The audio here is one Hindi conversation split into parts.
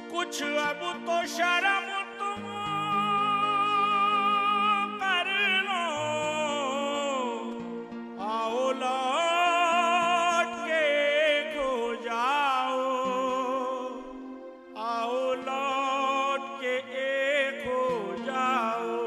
कुछ अब तो शर्म तुम कर लो, आओ लौट के खो जाओ, आओ लौट के खो जाओ।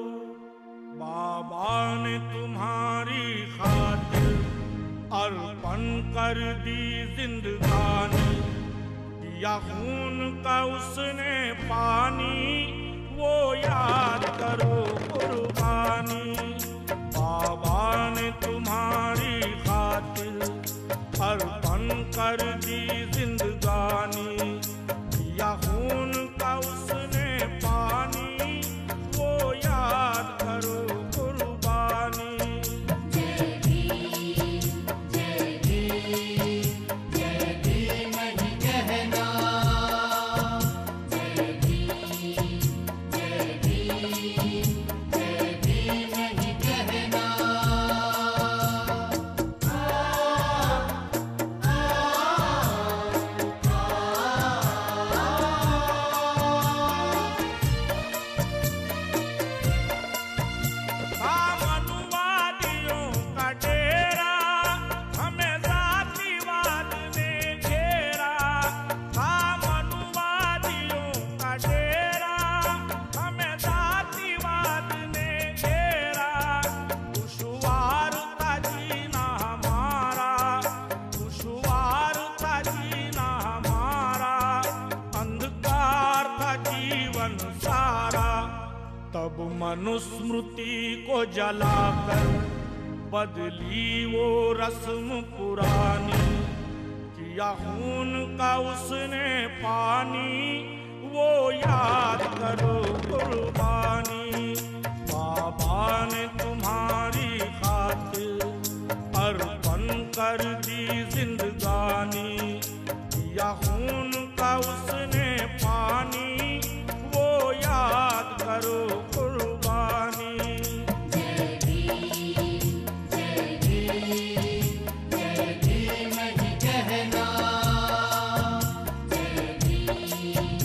बाबा ने तुम्हारी खातिर अर्पण कर दी जिंदगानी, या खून का उसने पानी, वो याद करो कुर्बानी। बाबा ने तुम्हारी खातिर अर्पण कर दी जिंदगानी, या खून का उसने पानी, वो याद करो कुर्बानी। तब मनुस्मृति को जलाकर बदली वो रस्म पुरानी, किया खून का उसने पानी, वो याद करो कुर्बानी। बाबा ने तुम्हारी खातिर अर्पण कर दी जिंदगानी, किया खून का उसने पानी, वो याद करो कुर्बानी। जय भीम नहीं कहना, जय भीम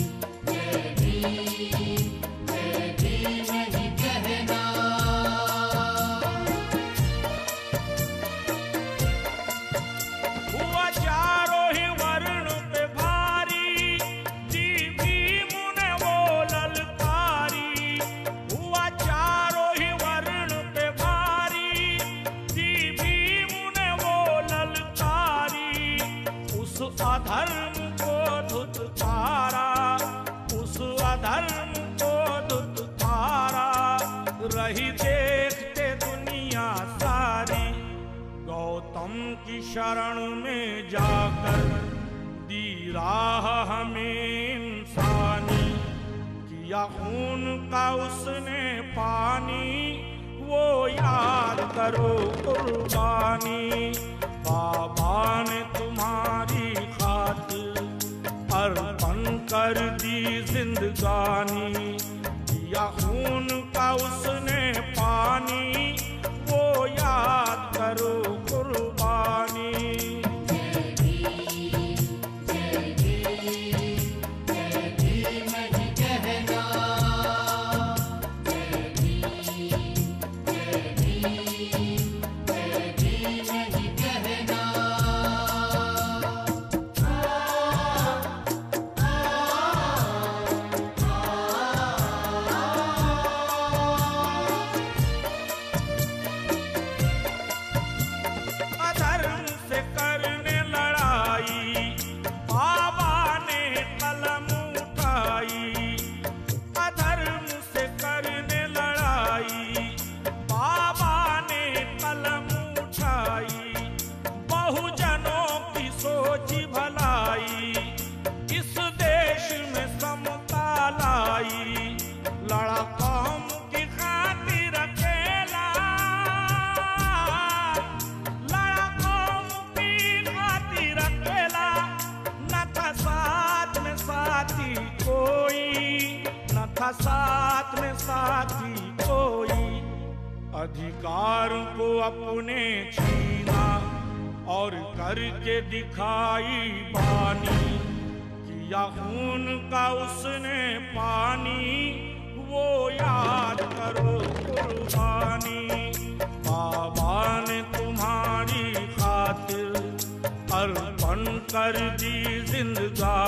नहीं कहना। हुआ चारों ही वर्ण पे भारी, जी भीम ने वो ललकारी। हुआ चारों ही वर्ण पे भारी, जी भीम ने वो ललकारी। उस अधर्म को धुतकारा, उस अधर्म को धुतकारा। रही देखते दुनिया सारी, गौतम की शरण में जाकर दी राह हमें इंसानी, किया खून का उसने पानी, वो याद करो कुर्बानी। बाबा ने तुम्हारी खातिर अर्पण कर दी जिंदगानी, किया खून का उसने पानी, वो याद करो कुर्बानी। नहीं कहना, जय भीम नहीं कहना। अधर्म से करने लड़ाई, बाबा ने कलम उठाई। अधर्म से करने लड़ाई, बाबा ने कलम उठाई। बहुजनों की सोची भलाई, इस देश में समता लाई। लड़ा कौम की खातिर अकेला, लड़ा कौम की खातिर अकेला। न था साथ में साथी कोई, न था साथ में साथी कोई। अधिकार को अपने छीना और करके दिखाई बानी, या खून का उसने पानी, वो याद करो कुर्बानी। बाबा ने तुम्हारी खातिर अर्पण कर दी जिंदगानी।